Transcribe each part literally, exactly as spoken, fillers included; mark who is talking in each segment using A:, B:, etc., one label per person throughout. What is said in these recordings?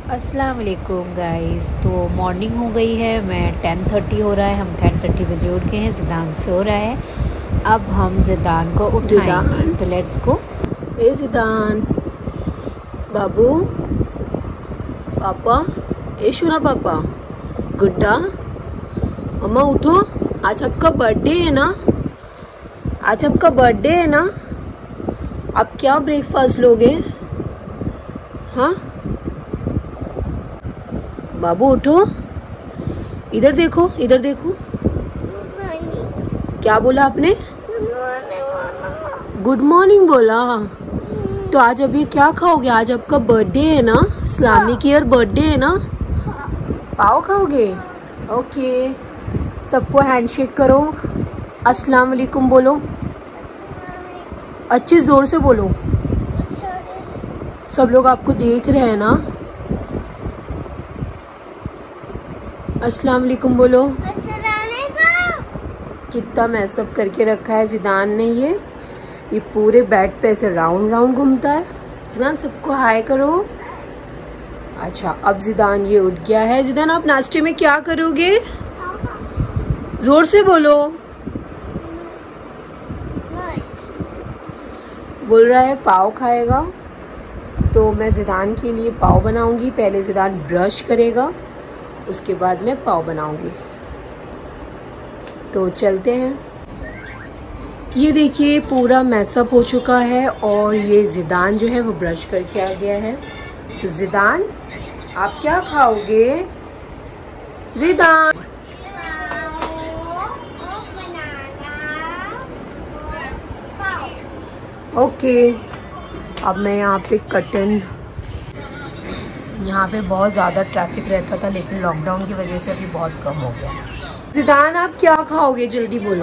A: अस्सलाम वालेकुम गाइस। तो मॉर्निंग हो गई है, मैं टेन थर्टी हो रहा है, हम टेन थर्टी बजे उठ गए हैं। ज़िदान सो रहा है, अब हम ज़िदान को उठाएंगे। तो लेट्स गो।
B: ए ज़िदान बाबू, पापा, ए शुरा पापा, गुड्डा, मम्मा उठो। आज आपका बर्थडे है ना, आज आपका बर्थडे है ना। आप क्या ब्रेकफास्ट लोगे? हाँ बाबू उठो, इधर देखो, इधर देखो। क्या बोला आपने? गुड मॉर्निंग बोला। तो आज अभी क्या खाओगे? आज आपका बर्थडे है ना, इस्लामिक ईयर बर्थडे है ना। पाव खाओगे? ओके, सबको हैंडशेक करो, अस्सलाम वालेकुम बोलो, अच्छे जोर से बोलो। सब लोग आपको देख रहे हैं ना। अस्सलाम वालेकुम बोलो। कितना मैसअप करके रखा है ज़िदान ने। ये ये पूरे बेड पे ऐसे राउंड राउंड घूमता है। ज़िदान सबको हाय करो। अच्छा, अब ज़िदान ये उठ गया है। ज़िदान आप नाश्ते में क्या करोगे? जोर से बोलो। बोल रहा है पाव खाएगा। तो मैं ज़िदान के लिए पाव बनाऊंगी। पहले ज़िदान ब्रश करेगा, उसके बाद मैं पाव बनाऊंगी। तो चलते हैं। ये देखिए पूरा मैसअप हो चुका है और ये ज़िदान जो है वो ब्रश करके आ गया है। तो ज़िदान आप क्या खाओगे? ज़िदान ओके। अब मैं यहाँ पे कर्टन, यहाँ पे बहुत ज़्यादा ट्रैफिक रहता था लेकिन लॉकडाउन की वजह से अभी बहुत कम हो गया। ज़िदान आप क्या खाओगे? जल्दी बोलो।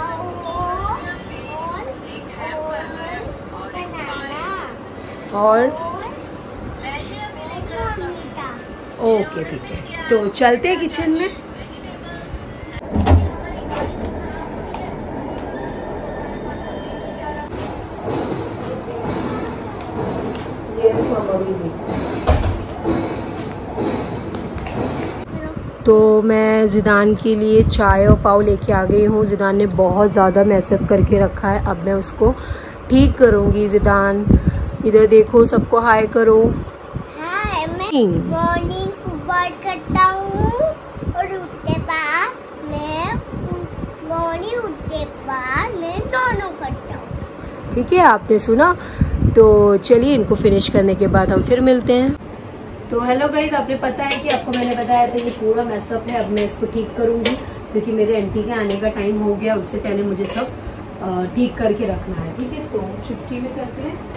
B: और ओके ठीक है, तो चलते हैं किचन में। तो मैं ज़िदान के लिए चाय और पाव लेके आ गई हूँ। ज़िदान ने बहुत ज़्यादा मैसअप करके रखा है, अब मैं उसको ठीक करूँगी। ज़िदान इधर देखो, सबको हाय करो।
C: हाय, मैं मॉर्निंग सुबह करता हूँ और उठते बाद मैं मॉर्निंग उठते बाद मैं दोनों करता हूँ।
B: ठीक है, आपने सुना। तो चलिए इनको फिनिश करने के बाद हम फिर मिलते हैं। तो हेलो गाइज, आपने पता है कि आपको मैंने बताया था ये पूरा मैसअप है। अब मैं इसको ठीक करूंगी क्योंकि मेरे आंटी के आने का टाइम हो गया। उससे पहले मुझे सब ठीक करके रखना है। ठीक है, तो चुटकी में करते हैं।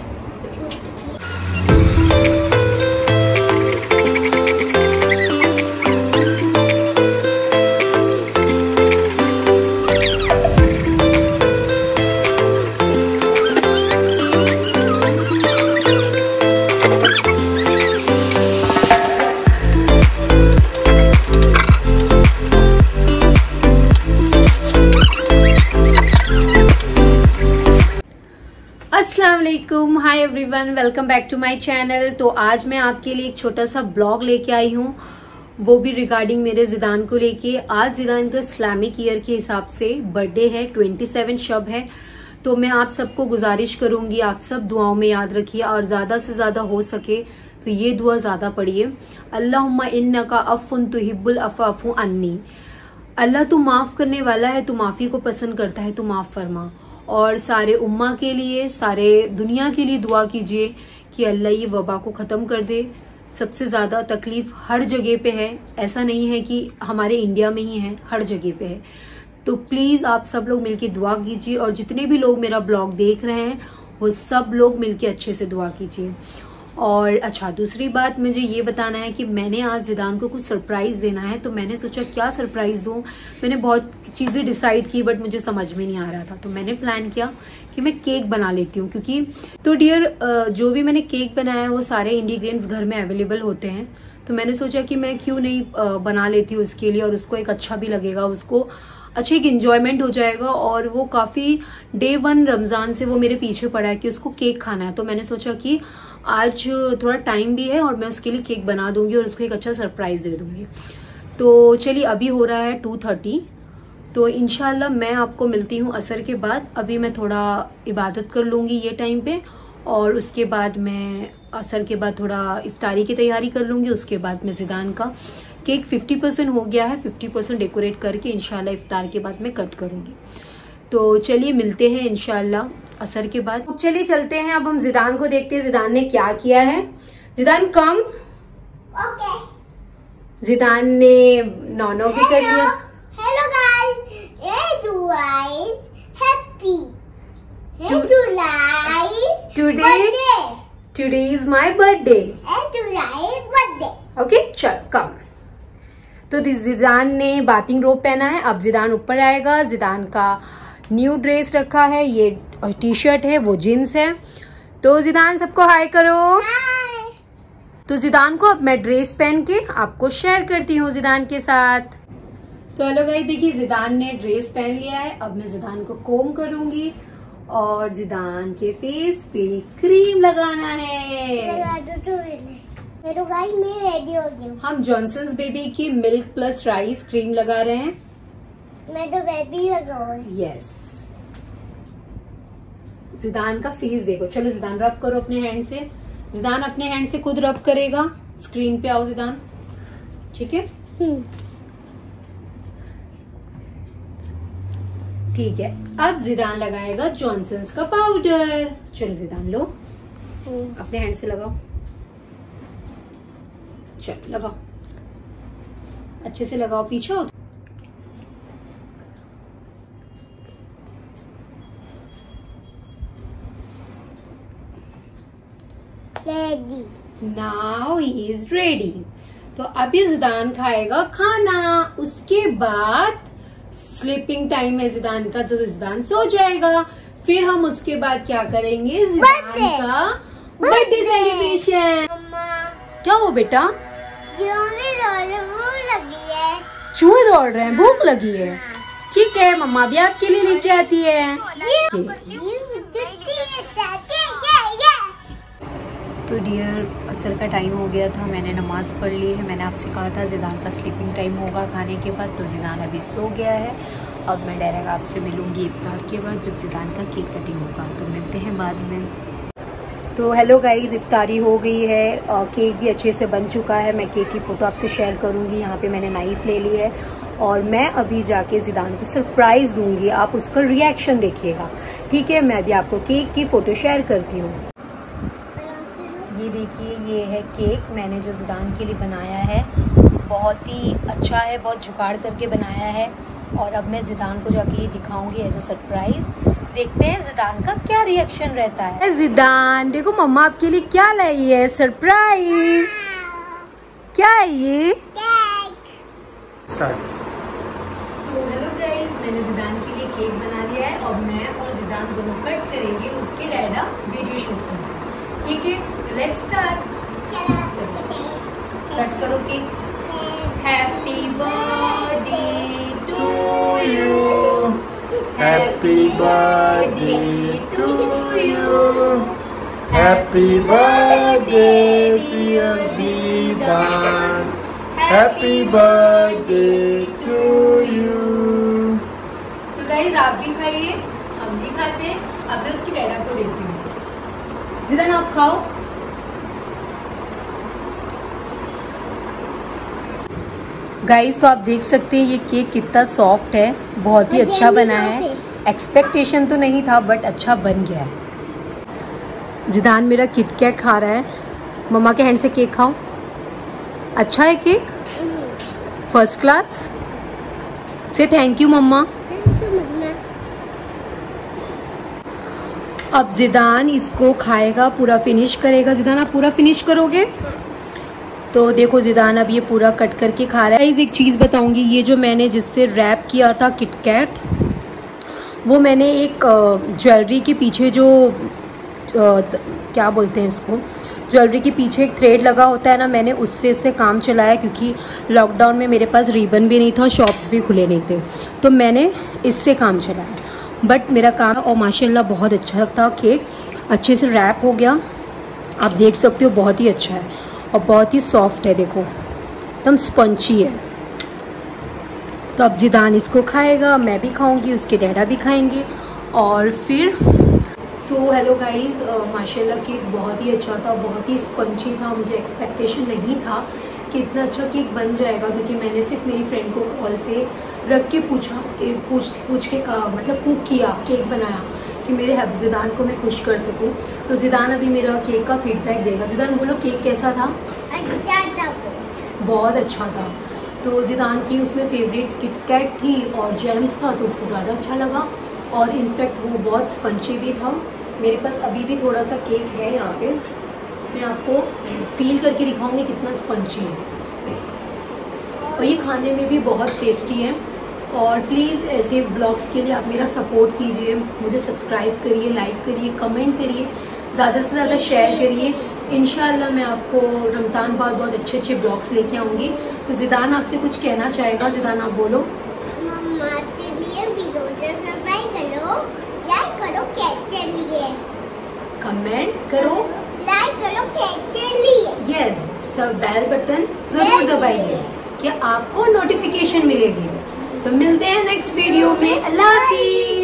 B: अस्सलाम वालेकुम, hi everyone, welcome back to my channel. तो आज मैं आपके लिए एक छोटा सा ब्लॉग लेके आई हूँ, वो भी रिगार्डिंग मेरे ज़िदान को लेके। आज ज़िदान का इस्लामिक ईयर के हिसाब से बर्थडे है, सत्ताईस शब है। तो मैं आप सबको गुजारिश करूंगी, आप सब दुआओं में याद रखिए और ज्यादा से ज्यादा हो सके तो ये दुआ ज्यादा पढ़िए। अल्लाहुम्मा इन्नका अफ़्वुन तुहिब्बुल अफ़्व फ़अफ़ु अन्नी। अल्लाह तू माफ करने वाला है, तू माफी को पसंद करता है, तू माफ फरमा। और सारे उम्मा के लिए, सारे दुनिया के लिए दुआ कीजिए कि अल्लाह ये वबा को खत्म कर दे। सबसे ज्यादा तकलीफ हर जगह पे है, ऐसा नहीं है कि हमारे इंडिया में ही है, हर जगह पे है। तो प्लीज आप सब लोग मिलके दुआ कीजिए और जितने भी लोग मेरा ब्लॉग देख रहे हैं वो सब लोग मिलके अच्छे से दुआ कीजिए। और अच्छा, दूसरी बात मुझे ये बताना है कि मैंने आज ज़िदान को कुछ सरप्राइज देना है। तो मैंने सोचा क्या सरप्राइज दूं। मैंने बहुत चीजें डिसाइड की बट मुझे समझ में नहीं आ रहा था। तो मैंने प्लान किया कि मैं केक बना लेती हूँ, क्योंकि तो डियर जो भी मैंने केक बनाया है वो सारे इंग्रेडिएंट्स घर में अवेलेबल होते हैं। तो मैंने सोचा कि मैं क्यों नहीं बना लेती हूँ उसके लिए, और उसको एक अच्छा भी लगेगा, उसको अच्छे एक इंजॉयमेंट हो जाएगा। और वो काफी डे वन रमजान से वो मेरे पीछे पड़ा है कि उसको केक खाना है। तो मैंने सोचा कि आज थोड़ा टाइम भी है और मैं उसके लिए केक बना दूंगी और उसको एक अच्छा सरप्राइज दे दूंगी। तो चलिए अभी हो रहा है टू थर्टी, तो इंशाल्लाह मैं आपको मिलती हूँ असर के बाद। अभी मैं थोड़ा इबादत कर लूँगी ये टाइम पे और उसके बाद मैं असर के बाद थोड़ा इफ्तारी की तैयारी कर लूँगी। उसके बाद मैं ज़िदान का केक फिफ्टी परसेंट हो गया है, फिफ्टी परसेंट डेकोरेट करके इंशाल्लाह इफ्तार के बाद मैं कट करूँगी। तो चलिए मिलते हैं इंशाल्लाह असर के बाद। तो चलिए चलते हैं, अब हम ज़िदान को देखते हैं ज़िदान ने क्या किया है। ज़िदान कम।
C: ओके।
B: ज़िदान ने नॉनो भी कर लिया।
C: हेलो गाइस, ये guys happy hey guys
B: today today is my birthday.
C: Hey guys birthday.
B: Okay चल कम। तो ज़िदान ने बाथिंग रोब पहना है, अब ज़िदान ऊपर आएगा। ज़िदान का न्यू ड्रेस रखा है, ये टी शर्ट है, वो जीन्स है। तो ज़िदान सबको हाय करो।
C: हाय।
B: तो ज़िदान को अब मैं ड्रेस पहन के आपको शेयर करती हूँ ज़िदान के साथ। तो हेलो गाइस, देखिए ज़िदान ने ड्रेस पहन लिया है। अब मैं ज़िदान को कोम करूंगी और ज़िदान के फेस पे क्रीम लगाना है।
C: लगा दो तो मैंने। हेलो गाइस, मैं रेडी हो गई हूँ।
B: हम जॉनसन्स बेबी की मिल्क प्लस राइस क्रीम लगा रहे हैं।
C: मैं तो बेबी लगाऊँ।
B: यस। ज़िदान का फेस देखो। चलो ज़िदान रब करो अपने हैंड से। ज़िदान अपने हैंड से खुद रब करेगा। स्क्रीन पे आओ ज़िदान, ठीक है? ठीक है। अब ज़िदान लगाएगा जॉनसन्स का पाउडर। चलो ज़िदान लो, अपने हैंड से लगाओ। चलो लगाओ, अच्छे से लगाओ, पीछे हो।
C: Ready.
B: Now he is ready. तो अभी ज़िदान खाएगा खाना, उसके बाद स्लीपिंग टाइम है ज़िदान का, तो ज़िदान सो जाएगा। फिर हम उसके बाद क्या करेंगे, ज़िदान का बर्थडे सेलिब्रेशन। क्या हो बेटा?
C: भूख लगी है।
B: चूहे दौड़ रहे हैं, भूख लगी है। ठीक है, मम्मा भी आपके लिए लेके आती है। तो डियर, असर का टाइम हो गया था, मैंने नमाज पढ़ ली है। मैंने आपसे कहा था ज़िदान का स्लीपिंग टाइम होगा खाने के बाद, तो ज़िदान अभी सो गया है। अब मैं डायरेक्ट आपसे मिलूंगी इफ्तार के बाद, जब ज़िदान का केक कटिंग होगा। तो मिलते हैं बाद में। तो हेलो गाइस, इफ्तारी हो गई है और केक भी अच्छे से बन चुका है। मैं केक की फ़ोटो आपसे शेयर करूँगी। यहाँ पे मैंने नाइफ़ ले ली है और मैं अभी जाके ज़िदान को सरप्राइज़ दूंगी। आप उसका रिएक्शन देखिएगा, ठीक है? मैं अभी आपको केक की फ़ोटो शेयर करती हूँ। ये देखिए, ये है केक मैंने जो ज़िदान के लिए बनाया है। बहुत ही अच्छा है, बहुत जुगाड़ करके बनाया है। और अब मैं ज़िदान को जाके ये दिखाऊंगी एज अ सरप्राइज़। देखते हैं ज़िदान का क्या रिएक्शन रहता है। ज़िदान देखो, मम्मा आपके लिए क्या लाई है सरप्राइज। क्या है ये? तो हेलो गाइस, मैंने ज़िदान के लिए केक बना लिया है और मैं और ज़िदान दोनों कट करेंगे, उसके डैडा वीडियो शूट करेंगे, ठीक है? तो लेट्स स्टार्ट। कट करो cake. Happy birthday to you,
D: happy birthday to you, happy birthday dear Zidan, happy birthday to you.
B: तो गाइस, आप भी खाइए, हम भी खाते हैं। अब मैं उसकी डैडा को देती हूँ। ज़िदान आप खाओ। गाइस, तो आप देख सकते हैं ये केक कितना सॉफ्ट है, बहुत ही अच्छा बना है। एक्सपेक्टेशन तो नहीं था बट अच्छा बन गया है। ज़िदान मेरा किटकैट खा रहा है। मम्मा के हैंड से केक खाओ। अच्छा है केक, फर्स्ट क्लास। से थैंक यू मम्मा। अब ज़िदान इसको खाएगा, पूरा फिनिश करेगा। ज़िदान आप पूरा फिनिश करोगे? तो देखो ज़िदान अब ये पूरा कट करके खा रहा है। एक चीज़ बताऊंगी, ये जो मैंने जिससे रैप किया था किटकैट, वो मैंने एक ज्वेलरी के पीछे जो क्या बोलते हैं इसको, ज्वेलरी के पीछे एक थ्रेड लगा होता है ना, मैंने उससे इससे काम चलाया क्योंकि लॉकडाउन में मेरे पास रिबन भी नहीं था, शॉप्स भी खुले नहीं थे, तो मैंने इससे काम चलाया। बट मेरा काम और माशाल्लाह बहुत अच्छा था। केक अच्छे से रैप हो गया। आप देख सकते हो बहुत ही अच्छा है और बहुत ही सॉफ्ट है, देखो एकदम स्पंची है। तो अब जिदान इसको खाएगा, मैं भी खाऊंगी, उसके डैडा भी खाएंगे और फिर सो हेलो गाइस, माशाल्लाह केक बहुत ही अच्छा था, बहुत ही स्पंची था। मुझे एक्सपेक्टेशन नहीं था कि इतना अच्छा केक बन जाएगा, क्योंकि मैंने सिर्फ मेरी फ्रेंड को कॉल पे रख के पूछा कि पूछ पूछ के कहा, मतलब कुक किया, केक बनाया कि मेरे जिदान को मैं खुश कर सकूं। तो जिदान अभी मेरा केक का फीडबैक देगा। जिदान बोलो केक कैसा था?
C: अच्छा था,
B: बहुत अच्छा था। तो जिदान की उसमें फेवरेट किटकैट थी और जैम्स था, तो उसको ज़्यादा अच्छा लगा और इनफैक्ट वो बहुत स्पंची भी था। मेरे पास अभी भी थोड़ा सा केक है यहाँ पे, मैं आपको फील करके दिखाऊंगी कितना स्पंची है और ये खाने में भी बहुत टेस्टी है। और प्लीज़ ऐसे ब्लॉग्स के लिए आप मेरा सपोर्ट कीजिए, मुझे सब्सक्राइब करिए, लाइक करिए, कमेंट करिए, ज़्यादा से ज़्यादा शेयर करिए। इंशाल्लाह मैं आपको रमज़ान बाद बहुत अच्छे अच्छे ब्लॉग्स लेके आऊँगी। तो जिदान आपसे कुछ कहना चाहेगा, जिदान आप बोलो।
C: मम्मा के लिए वीडियो सब्सक्राइब करो, लाइक करो, केक के लिए
B: कमेंट करो,
C: लाइक करो, केक के लिए
B: यस, सब बेल बटन जरूर दबाइए कि आपको नोटिफिकेशन मिलेगी। तो मिलते हैं नेक्स्ट वीडियो में। अल्लाह हाफिज़।